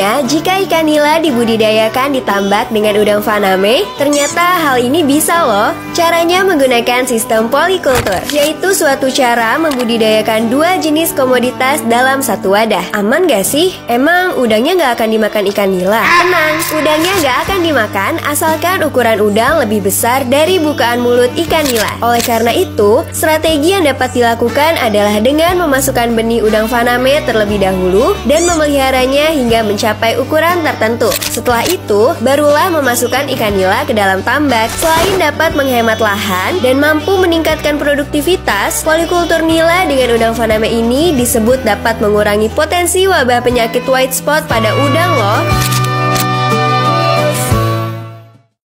Katanya, jika ikan nila dibudidayakan di tambak dengan udang faname, ternyata hal ini bisa loh. Caranya menggunakan sistem polikultur, yaitu suatu cara membudidayakan dua jenis komoditas dalam satu wadah. Aman gak sih? Emang udangnya gak akan dimakan ikan nila? Tenang, udangnya gak akan dimakan asalkan ukuran udang lebih besar dari bukaan mulut ikan nila. Oleh karena itu, strategi yang dapat dilakukan adalah dengan memasukkan benih udang faname terlebih dahulu dan memeliharanya hingga mencapai ukuran tertentu. Setelah itu, barulah memasukkan ikan nila ke dalam tambak. Selain dapat menghemat lahan dan mampu meningkatkan produktivitas, polikultur nila dengan udang faname ini disebut dapat mengurangi potensi wabah penyakit white spot pada udang loh.